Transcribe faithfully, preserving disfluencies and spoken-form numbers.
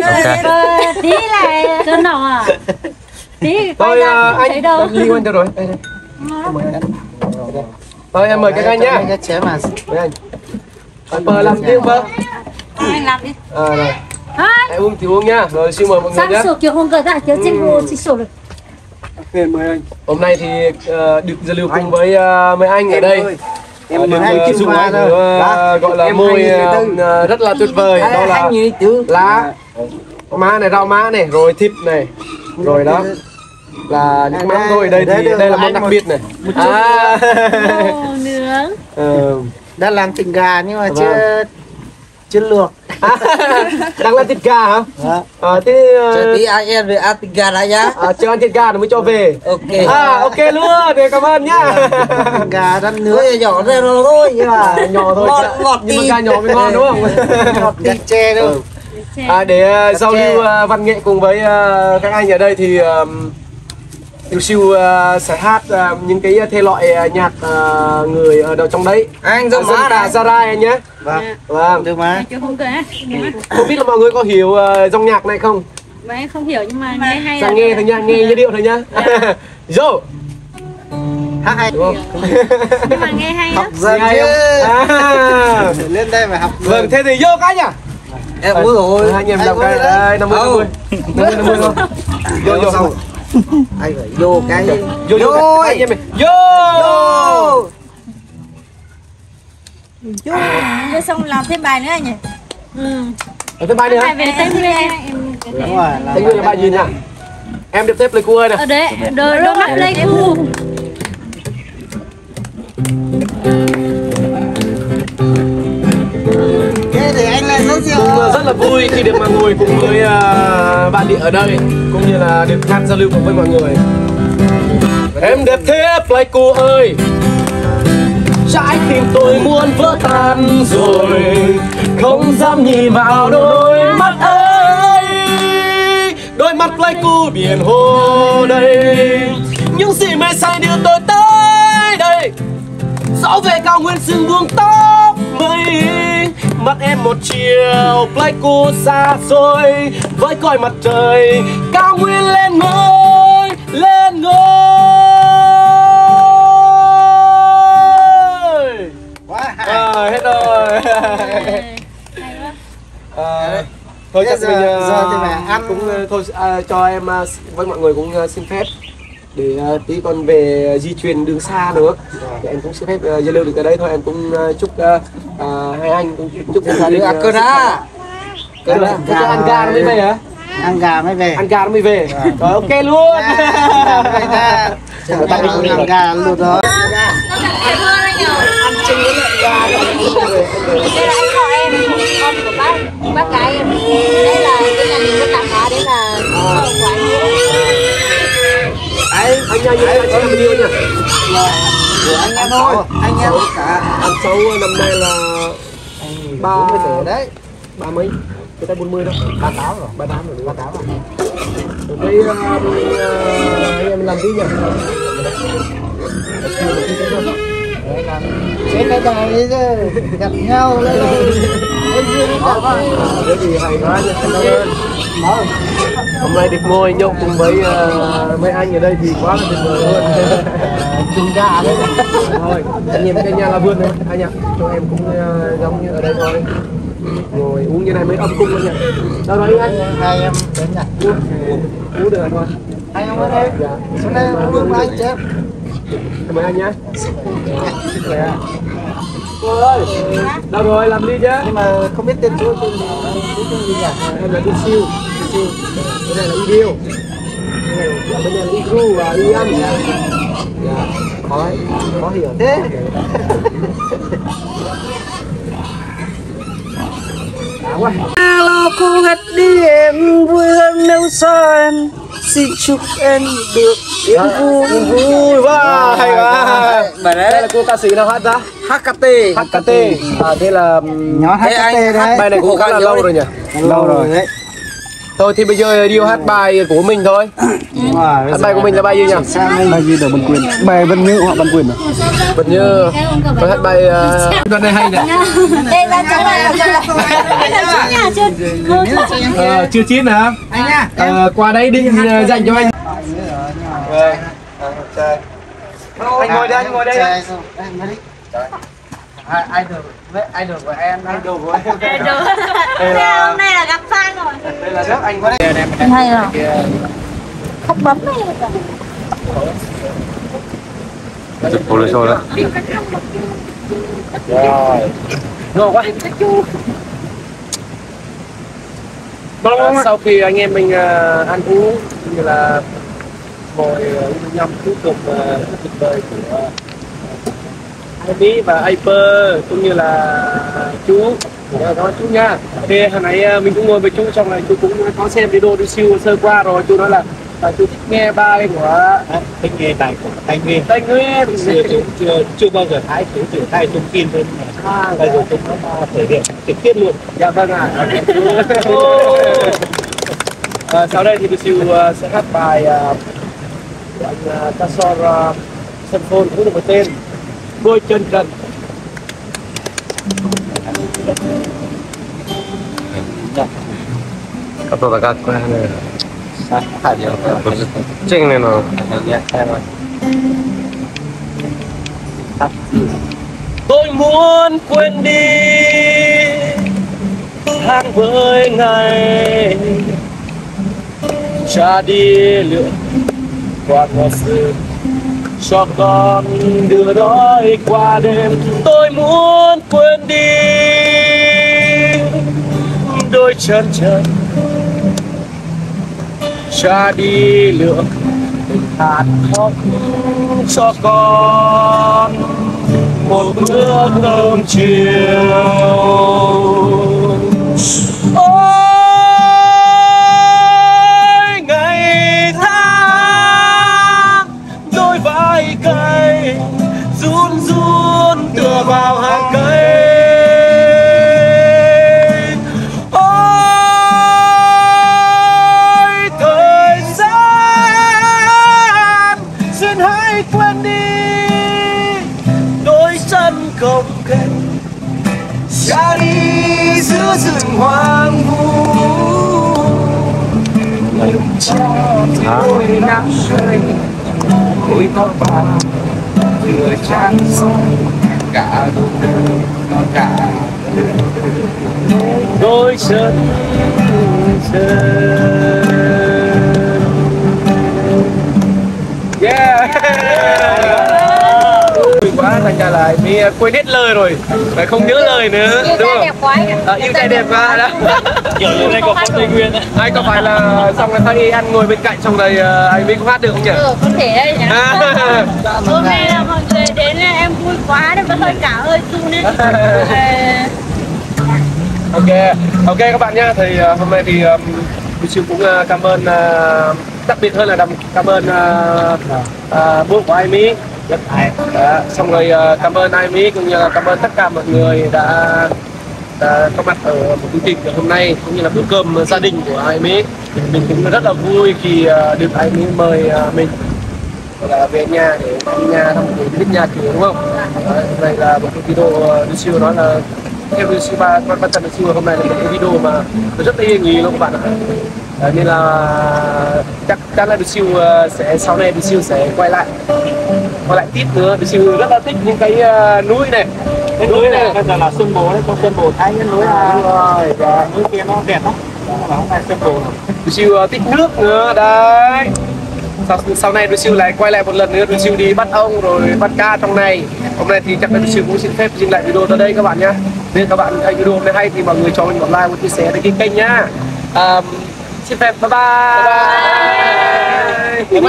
Tí lại cho nào à? Tí thôi anh Ly Quân cho rồi. Thôi em mời các anh nhá. Mời anh. Bờ làm tiếng bơ. anh làm đi. À rồi. Hãy uống thì uống nhá. Rồi xin mời mọi người nhé. Sáng sủa kiểu không cần ra kiểu trên hồ chỉ sổ được. Mời anh. Hôm nay thì uh, được giao lưu cùng với uh, mấy anh ở đây. Em uh, được uh, dùng uh, gọi là môi uh, rất là tuyệt vời. Đó là lá má này, rau má này, rồi thịt này, rồi đó là những món thôi. Đây thì đây là món đặc biệt này. À. Nướng. Ừ. Đã làm thịt gà nhưng mà chưa chưa luộc. Đang làm thịt gà hả? À, thế tí anh em về ăn thịt gà đã nhá. À, chưa ăn thịt gà rồi mới cho về. Ok. À, ok luôn. Để cảm ơn nhá. Gà đang nướng nhỏ ra rồi thôi nhưng mà nhỏ thôi. Ngọt, ngọt nhưng mà gà nhỏ mới ngon đúng không? Ngọt thịt chè đâu. À, để uh, giao lưu uh, văn nghệ cùng với uh, các anh ở đây thì uh, Tiểu Siêu uh, sẽ hát uh, những cái thể loại uh, nhạc uh, người ở đâu trong đấy. Anh dòng má cả Zara anh nhé. Vâng. Vâng. Được mà. Không biết là mọi người có hiểu uh, dòng nhạc này không? Mà em không hiểu nhưng mà nghe hay. Dạ, nghe thôi nha, nghe như điệu thôi nhá. Vô. Hát hay đúng không? Nhưng mà nghe hay học lắm. dần chứ. À. Lên đây mà học. Vâng, thế thì vô cái nhá. Em uống rồi. Hai anh em làm cái đây, năm mươi năm mươi. năm mươi năm mươi thôi. Vô vô. Anh phải vô cái vô vô anh em mình. Vô. Vô. Vô xong làm thêm bài nữa nhỉ? Ừ. Ở thêm bài nữa hả? Bài về Tây Nguyên. Đúng rồi. Tây Nguyên là bài gì nhỉ? Em được tiếp Pleiku ơi nè. Ở đấy, đôi đôi mắt Pleiku. Cũng rất là vui khi được mà ngồi cùng với uh, bạn địa ở đây, cũng như là được tham giao lưu cùng với mọi người. Em đẹp thế Pleiku ơi, trái tim tôi muốn vỡ tan rồi, không dám nhìn vào đôi mắt ấy. Đôi mắt Pleiku biển hồ đây, những gì mê say đưa tôi tới đây. Gió về cao nguyên sương buông tóc mây, mắt em một chiều Pleiku xa xôi, với cõi mặt trời cao nguyên lên ngôi, lên ngôi. À, hết rồi. À, thôi chắc giờ, mình giờ thì phải ăn cũng thôi à, cho em với mọi người cũng uh, xin phép để uh, tí còn về di chuyển đường xa nữa thì em cũng xin phép uh, giao lưu được ở đây thôi. Em cũng uh, chúc uh, uh, hai anh cũng chúc gia đình ăn cơm đã. Cơm đã. Ăn gà nó mới về hả? Ăn gà mới về. Ăn gà nó mới về. Rồi ok luôn. Ăn gà luôn đó. Ăn chừng với lợn gà. Đây là anh họ em, con của bác, bác cái em. Đây là cái nhà mình có tặng hóa, đấy là con của anh nữa. Anh anh anh anh có bao nhiêu nhỉ? Anh em thôi, anh em cả. Anh Sáu năm nay là ba tuổi đấy, ba mấy? Cái tay bốn mươi đâu? ba tám rồi, ba tám rồi, ba tám rồi. Rồi cái anh em làm tí nhỉ? Chế cái bài đi chứ, gặp nhau lên rồi. Thế thì hay quá nha, cảm ơn. Hôm nay được ngồi nhậu cùng với uh, mấy anh ở đây thì quá là tuyệt vời luôn. Trùng gà đấy. Thôi, anh em cái nhà là vườn này, anh ạ. Cho em cũng uh, giống như ở đây thôi. Ngồi uống như này mới âm cung luôn nhỉ. Đâu rồi anh? Hai em đến nhỉ? Uống, uống được rồi thôi. Hai em ở đây. Dạ. Xuống đây uống với anh chứ. Cảm ơn anh nhé. Cô ơi, đâu rồi, làm đi chứ. Nhưng mà không biết tên chú tên tên gì nhỉ? Em là Tiểu Siêu. Siêu. Cái này là Idil. Bên này là Igru và Ian. Dạ. Khó, khó hiểu thế. Quá. Alo cô hết đi em vui hơn nếu sao em. Xin chúc em được yên vui. Yên vui quá, hay quá. Đây là cô ca sĩ nào hát ra? hát ca tê. hát ca tê. À, đây là Nhóm hát ca tê đấy. Bài này cũng khá là lâu rồi nhỉ? Lâu rồi đấy. Thôi thì bây giờ đi hát bài của mình thôi. Hát bài của mình là bài gì nhỉ? Bài gì được bản quyền? Bài Vân Như hoặc bản quyền à? Vân Như. Tôi hát bài đoạn này hay này. Đây là cháu này là nhà chưa Chưa chín hả? Ờ, qua đấy định dành cho anh. Anh ngồi đây, anh ngồi đây. Ai được với ai được với em, ai được với em. Thế hôm nay là gặp sang rồi. Đây là nước anh có đây. Anh hay rồi. Không bấm này. Chụp cô lên rồi đó. Rồi. Ngon quá. À, sau khi anh em mình uh, ăn uống như là ngồi với nhau cuối cùng tuyệt vời của Amy và Hyper cũng như là chú đó chú nha. Thì hồi nãy mình cũng ngồi với chú, xong rồi chú cũng có xem video đi siêu sơ qua rồi. Chú nói là và chú thích nghe bài của Thích nghe bài của Tây Nguyên. Tây Nguyên. Xưa chúng chưa chưa bao giờ thấy chú thử thay tung tin hơn mà bây giờ chúng nó thể hiện trực tiếp luôn. Dạ vâng ạ. À, sau đây thì mình siêu uh, sẽ hát bài uh, của anh uh, Casor uh, Sân Phôn cũng được một tên Đôi Chân Trần. Atau tak aku ni. Sát nhiều. Ceng ni no. Tôi muốn quên đi tháng với ngày, cha đi lượn qua ngõ xưa cho con đưa đói qua đêm. Tôi muốn quên đi đôi chân trần, cha đi lượn hạt khóc cho con một bữa cơm chiều. Ôi ngày tháng đôi vai cay run run tựa vào hàng cây. Ôi thời gian xin hãy quên đi đôi chân không kềnh, ra đi giữa rừng hoang vu. Lúc cho tôi nắng rơi đôi tóc vàng vừa trắng soi cả cả đôi chân chân. Yeah. Quá thành ra là mi quên hết lời rồi, lại không nhớ lời nữa, đúng không? Đẹp quá. À, yêu trai đẹp quá đó. Kiểu như này có con Tây Nguyên á. Ai có phải là xong rồi thấy anh ngồi bên cạnh xong rồi anh Minh cũng hát được không nhỉ? Ừ, có thể đây nhỉ. Hôm nay là mọi người đến là em vui quá nên vẫn hơi cả hơi run đấy. Ok, ok các bạn nhá. Thì uh, hôm nay thì um, siêu cũng uh, cảm ơn uh, đặc biệt hơn là đầm, cảm ơn uh, uh, bố của Amy. Rất hay. Đó, xong rồi uh, cảm ơn Amy cũng như là cảm ơn tất cả mọi người đã, đã có mặt ở một chương trình hôm nay cũng như là bữa cơm gia đình của Amy. Mình cũng rất là vui khi uh, được Amy mời uh, mình là về nhà để thăm nhà, thăm cái biết nhà cửa, đúng không? Đấy, đây là một cái video uh, siêu nói là theo siêu ba quan tâm đến siêu hôm nay là một cái video mà rất là ý nghĩa luôn các bạn ạ. Đấy, nên là chắc chắn là siêu uh, sẽ sau này siêu sẽ quay lại quay lại tiếp nữa. Siêu rất là thích những cái uh, núi này, Cái núi này bây giờ là Xuân Bồ đấy, con Xuân Bồ thấy cái núi rồi, và núi kia nó đẹp lắm. Và hôm nay Xuân Bồ rồi. Siêu uh, thích nước nữa đấy. Sau, sau này đôi siêu lại quay lại một lần nữa, đôi siêu đi bắt ông rồi bắt ca trong này. Hôm nay thì chắc là đôi siêu cũng xin phép dừng lại video tới đây các bạn nhé. Nếu các bạn thấy video hôm nay hay thì mọi người cho mình một like, một chia sẻ để kênh nhá. Um, xin phép bye bye, bye, bye.